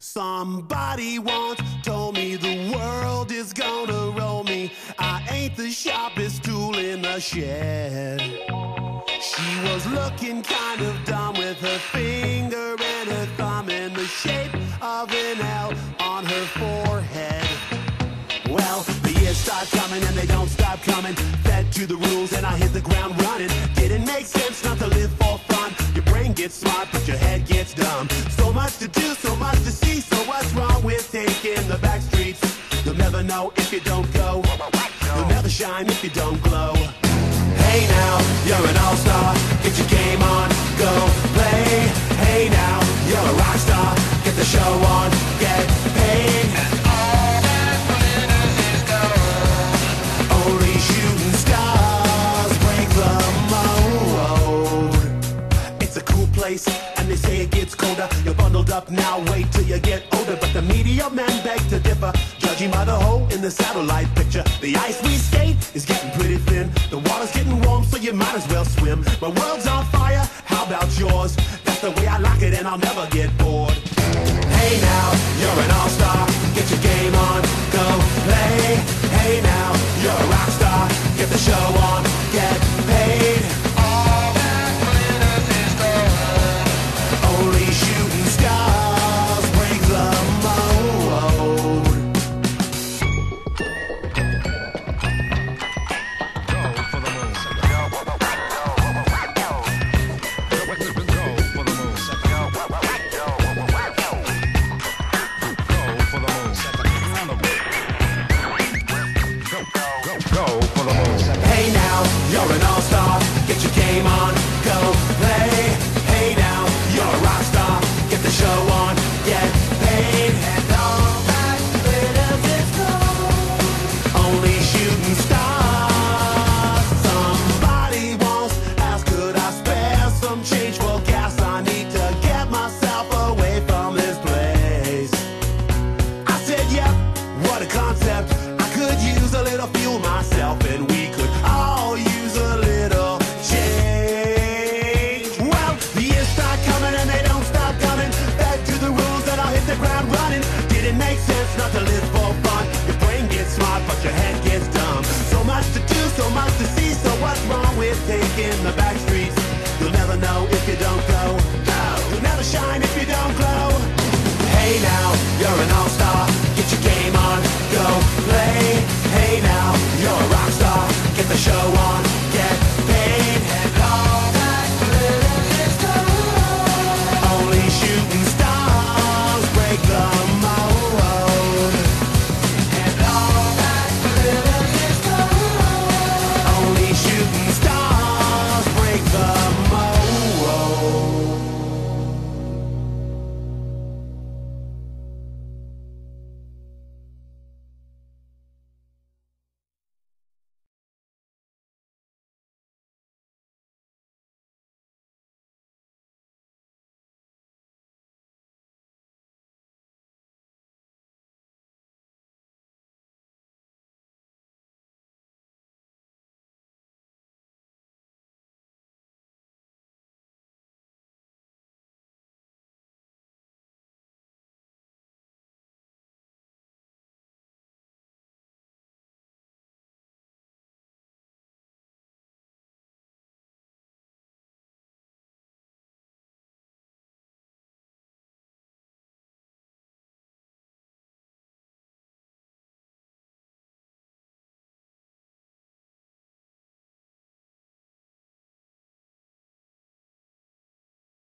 Somebody once told me the world is gonna roll me. I ain't the sharpest tool in the shed. She was looking kind of dumb with her finger and her thumb in the shape of an L on her forehead. Well, the years start coming and they don't stop coming. Fed to the rules and I hit the ground running. Didn't make sense not to live for fun. Your brain gets smart but your head gets dumb. So much to do, so much to see. So what's wrong with taking the back streets? You'll never know if you don't go. You'll never shine if you don't glow. Hey now, you're an all-star. Get your game on, go play. Hey now, you're a rock star. Get the show on, get paid. And all that glitters is gold. Only shooting stars break the mold. It's a cool place, and they say it gets colder. You're bundled up now, wait till you get older. But the media men beg to differ, judging by the hole in the satellite picture. The ice we skate is getting pretty thin. The water's getting warm, so you might as well swim. My world's on fire, how about yours? That's the way I like it, and I'll never get bored. Hey now, you're an all-star. Get your game on, go play. Hey now, you're a rock star. Get the show on, get paid. All that glitters is gold. Only shooting stars break the mold. Hey now, you're an all-star. Get your game on, go play. Hey now, you're a rock star. Get the show on, get paid. And all that glitters is gold. Only shooting stars. Somebody once asked, could I spare some change for gas? I need to get myself away from this place. I said, yep, what a concept. I could use a little fuel myself, and we could all use a little change. Well, the years start coming and they don't stop coming. Back to the rules and I'll hit the ground running. Didn't make sense not to live for fun. Your brain gets smart but your head gets dumb. So much to do, so much to see. So what's wrong with taking the back streets? You'll never know if you don't go. No, you'll never shine if you don't glow. Hey now, you're an all-star. Get your game on, go play. Hey now, you're a rock star. Get the show